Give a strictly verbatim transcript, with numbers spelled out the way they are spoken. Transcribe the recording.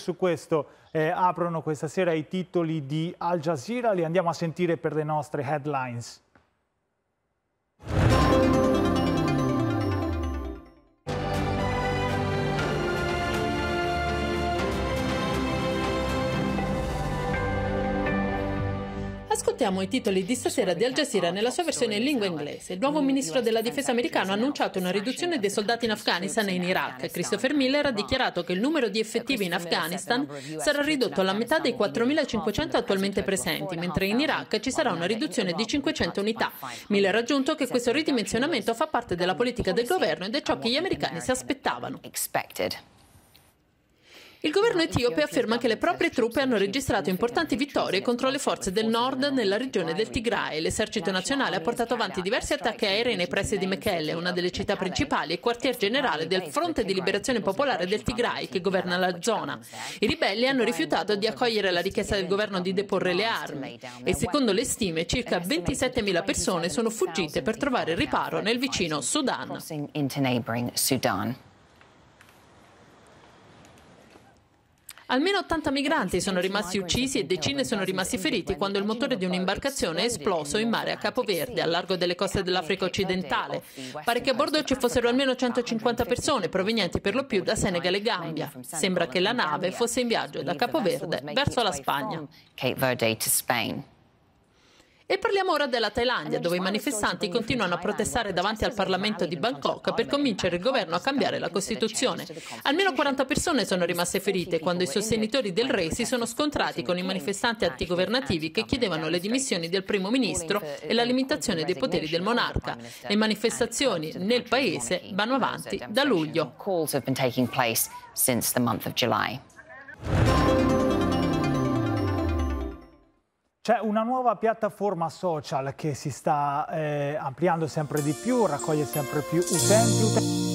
su questo eh, aprono questa sera i titoli di Al Jazeera, li andiamo a sentire per le nostre headlines. Ascoltiamo i titoli di stasera di Al Jazeera nella sua versione in lingua inglese. Il nuovo ministro della difesa americano ha annunciato una riduzione dei soldati in Afghanistan e in Iraq. Christopher Miller ha dichiarato che il numero di effettivi in Afghanistan sarà ridotto alla metà dei quattromilacinquecento attualmente presenti, mentre in Iraq ci sarà una riduzione di cinquecento unità. Miller ha aggiunto che questo ridimensionamento fa parte della politica del governo ed è ciò che gli americani si aspettavano. Il governo etiope afferma che le proprie truppe hanno registrato importanti vittorie contro le forze del nord nella regione del Tigray. L'esercito nazionale ha portato avanti diversi attacchi aerei nei pressi di Mekelle, una delle città principali e quartier generale del Fronte di Liberazione Popolare del Tigray, che governa la zona. I ribelli hanno rifiutato di accogliere la richiesta del governo di deporre le armi e, secondo le stime, circa ventisettemila persone sono fuggite per trovare riparo nel vicino Sudan. Almeno ottanta migranti sono rimasti uccisi e decine sono rimasti feriti quando il motore di un'imbarcazione è esploso in mare a Capo Verde, al largo delle coste dell'Africa occidentale. Pare che a bordo ci fossero almeno centocinquanta persone provenienti per lo più da Senegal e Gambia. Sembra che la nave fosse in viaggio da Capo Verde verso la Spagna. E parliamo ora della Thailandia, dove i manifestanti continuano a protestare davanti al Parlamento di Bangkok per convincere il governo a cambiare la Costituzione. Almeno quaranta persone sono rimaste ferite quando i sostenitori del re si sono scontrati con i manifestanti antigovernativi che chiedevano le dimissioni del primo ministro e la limitazione dei poteri del monarca. Le manifestazioni nel paese vanno avanti da luglio. C'è una nuova piattaforma social che si sta eh, ampliando sempre di più, raccoglie sempre più utenti.